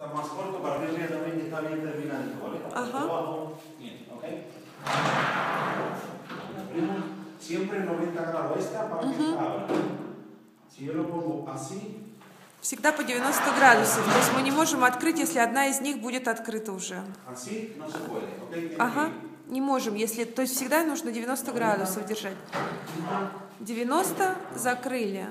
más corto para que vea también que está bien terminadito, ¿vale? Ajá. Abajo, bien, ¿ok? Abrimos siempre 90 grados esta para que esta abra. Si yo lo pongo así... Всегда по 90 градусов. То есть мы не можем открыть, если одна из них будет открыта уже. Así no se puede, ¿ok? Ага, не можем. Если, то есть всегда нужно 90 градусов держать. 90 закрыли.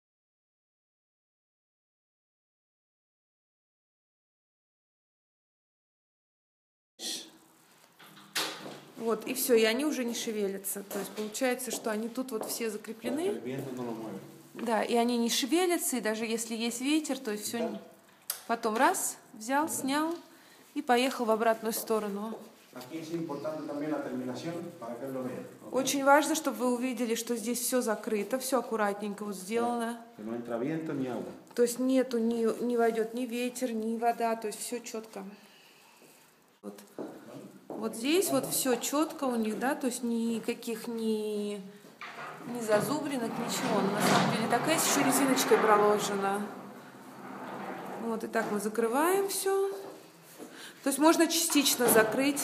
Вот, и все, и они уже не шевелятся. То есть получается, что они тут вот все закреплены. Да, и они не шевелятся, и даже если есть ветер, то есть все. Потом раз, взял, снял и поехал в обратную сторону. Очень важно, чтобы вы увидели, что здесь все закрыто, все аккуратненько вот сделано. То есть нету, не войдет ни ветер, ни вода, то есть все четко. Вот. Вот здесь вот все четко у них, да, то есть никаких ни зазубринок, ничего. Но на самом деле такая еще резиночкой проложена. Вот, и так мы закрываем все. То есть можно частично закрыть.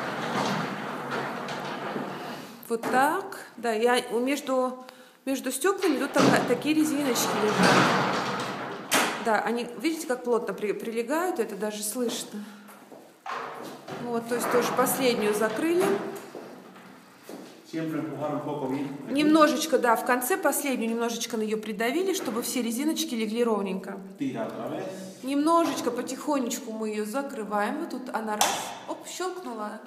Вот так. Да, между стеклами тут такие резиночки лежат. Да, они, видите, как плотно прилегают, это даже слышно. Вот, то есть тоже последнюю закрыли. Немножечко, да, в конце последнюю немножечко на нее придавили, чтобы все резиночки легли ровненько. Немножечко, потихонечку мы ее закрываем. Вот тут она раз, оп, щелкнула.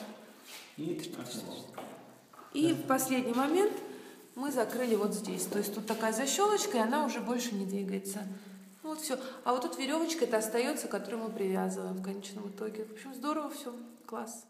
И в последний момент мы закрыли вот здесь. То есть тут такая защелочка, и она уже больше не двигается. Вот все. А вот тут веревочка это остается, которую мы привязываем в конечном итоге. В общем, здорово все. Класс.